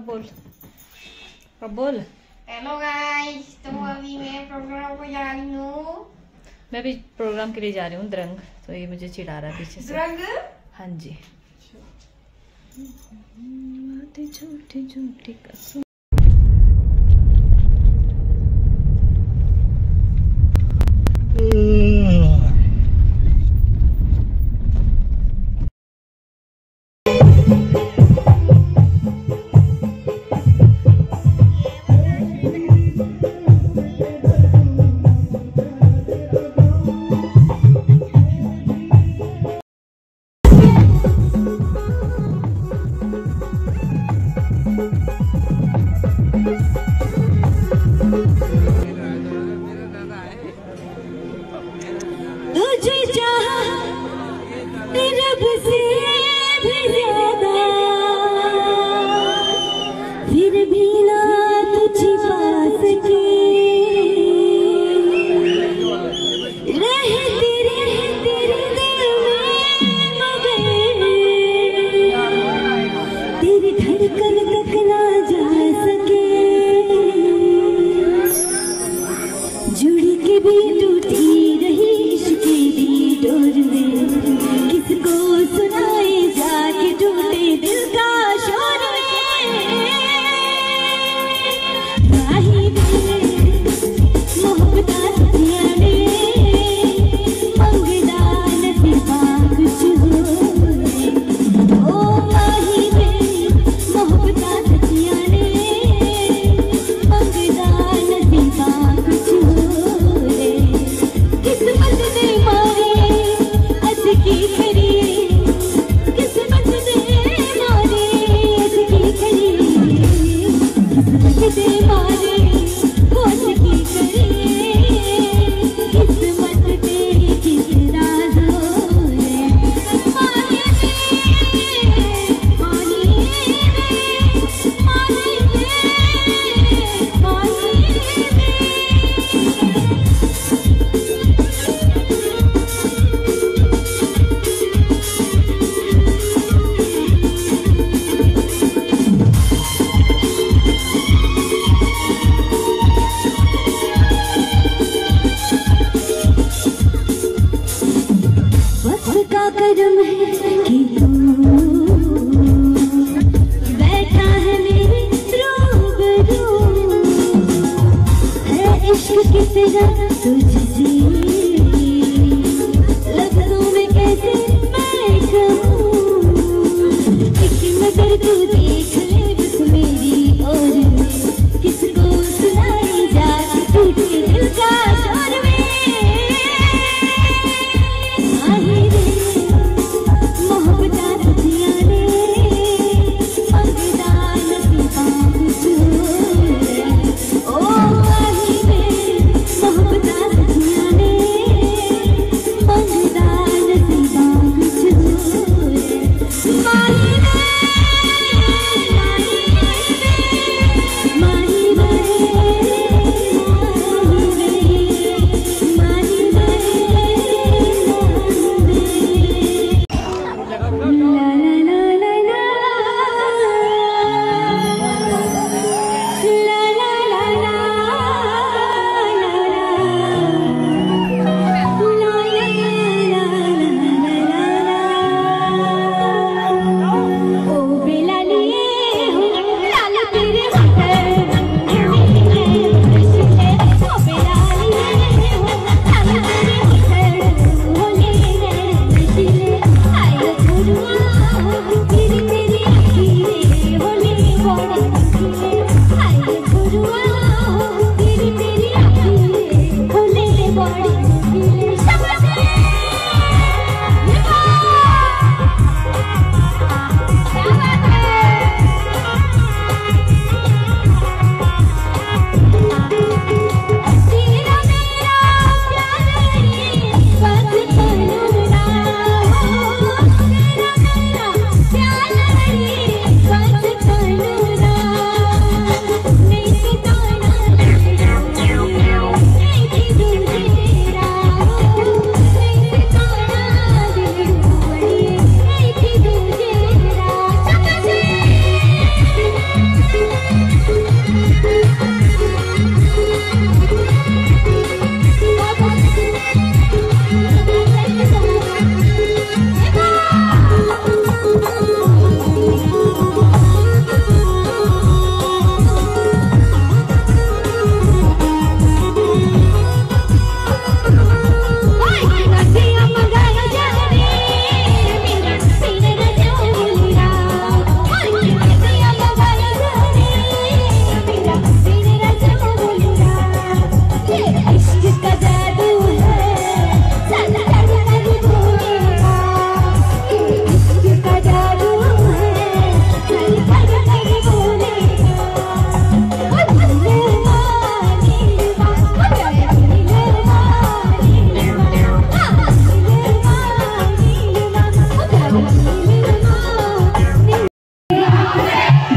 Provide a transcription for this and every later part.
बोल, अब बोल। हेलो गाइस, तो अभी मैं प्रोग्राम को जा रही हूँ। मैं भी प्रोग्राम के लिए जा रही हूँ द्रंग, तो ये मुझे चिढ़ा रहा है पीछे से। द्रंग? हाँ जी। झूठी झूठी कसम।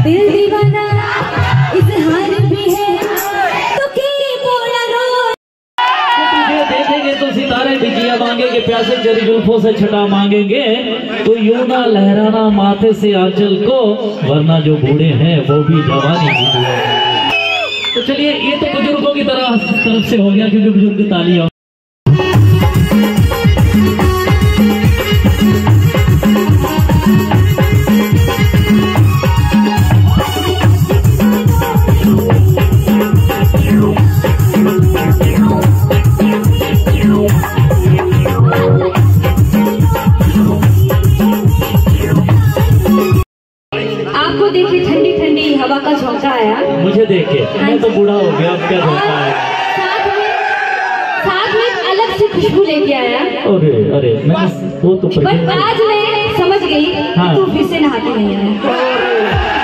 दिल दीवाना इजहार भी है तो की बोला रो। तुझे देखेंगे तो सितारे भी जिया मांगेंगे, प्यासे जरी जुल्फों से छटा मांगेंगे, तो यूं ना लहराना माथे से आंचल को, वरना जो बूढ़े हैं वो भी जवानी की दुआ मांगेंगे। तो चलिए, ये तो बुजुर्गों की तरफ से हो गया, क्योंकि बुजुर्ग तालियां। आपको देखे ठंडी ठंडी हवा का झोंका आया, मुझे देखे मैं तो बूढ़ा हो गया, अब क्या झोंका है। साथ में एक अलग सी खुशबू लेके आया। अरे अरे, मैं वो तो बट आज मैं समझ गई, हाँ। तू फिर से नहाके नहीं आया।